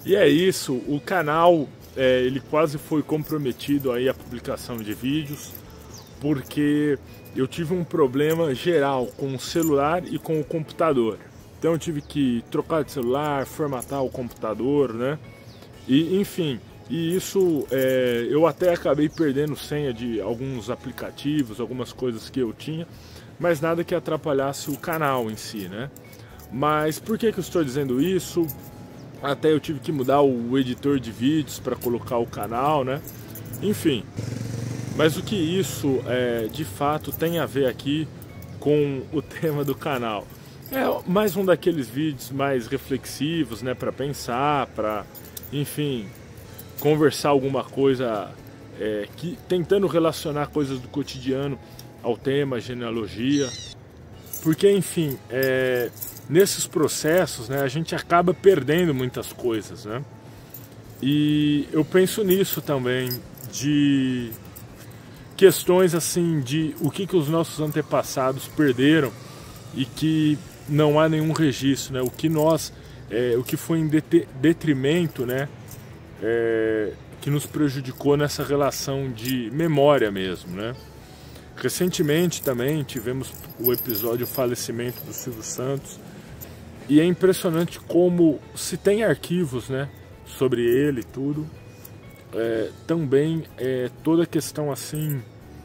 E é isso, o canal ele quase foi comprometido aí a publicação de vídeos, porque eu tive um problema geral com o celular e com o computador. Então eu tive que trocar de celular, formatar o computador, né? E enfim, e isso eu até acabei perdendo senha de alguns aplicativos, algumas coisas que eu tinha, mas nada que atrapalhasse o canal em si, né? Mas por que eu estou dizendo isso? Até eu tive que mudar o editor de vídeos para colocar o canal, né? Enfim, mas o que isso de fato tem a ver aqui com o tema do canal? É mais um daqueles vídeos mais reflexivos, né? Para pensar, para, enfim, conversar alguma coisa, tentando relacionar coisas do cotidiano ao tema genealogia. Porque, enfim, nesses processos, né, a gente acaba perdendo muitas coisas, né? E eu penso nisso também, de questões assim, de o que os nossos antepassados perderam e que não há nenhum registro, né? O que foi em detrimento, né? Que nos prejudicou nessa relação de memória mesmo, né? Recentemente também tivemos o episódio Falecimento do Silvio Santos, e é impressionante como se tem arquivos, né, sobre ele e tudo. Também toda a questão assim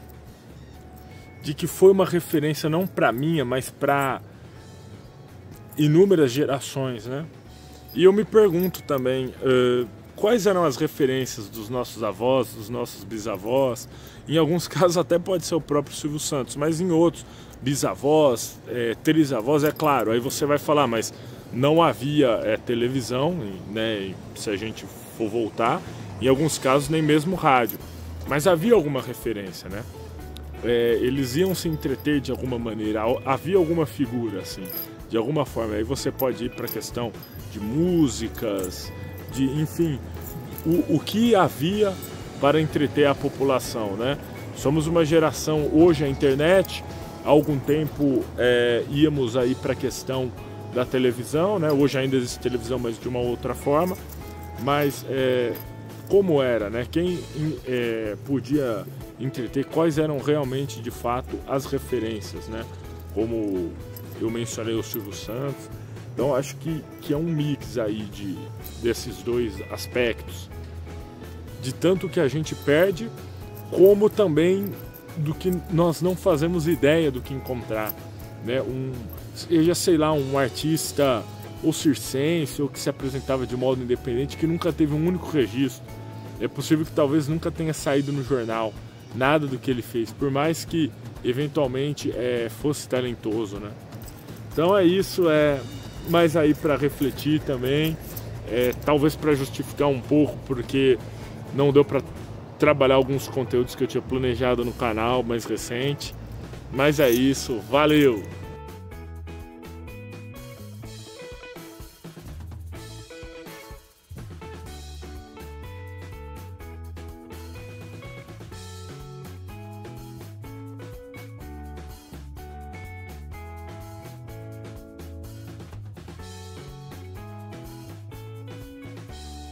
de que foi uma referência não para minha, mas para inúmeras gerações, né? E eu me pergunto também quais eram as referências dos nossos avós, dos nossos bisavós. Em alguns casos até pode ser o próprio Silvio Santos, mas em outros, bisavós, trisavós, é claro. Aí você vai falar, mas não havia televisão, né, se a gente for voltar. Em alguns casos nem mesmo rádio, mas havia alguma referência, né? Eles iam se entreter de alguma maneira, havia alguma figura assim, de alguma forma. Aí você pode ir para a questão de músicas, de, enfim, o que havia para entreter a população, né? Somos uma geração, hoje a internet, há algum tempo íamos aí para a questão da televisão, né? Hoje ainda existe televisão, mas de uma outra forma. Mas como era, né? Quem podia entreter, quais eram realmente de fato as referências, né? Como eu mencionei o Silvio Santos. Então acho que é um mix aí desses dois aspectos, de tanto que a gente perde, como também do que nós não fazemos ideia do que encontrar, né? Eu já sei lá, um artista ou circense, ou que se apresentava de modo independente, que nunca teve um único registro. É possível que talvez nunca tenha saído no jornal nada do que ele fez, por mais que eventualmente fosse talentoso, né? Então é isso, mas aí para refletir também, talvez para justificar um pouco, porque não deu para trabalhar alguns conteúdos que eu tinha planejado no canal mais recente. Mas é isso, valeu!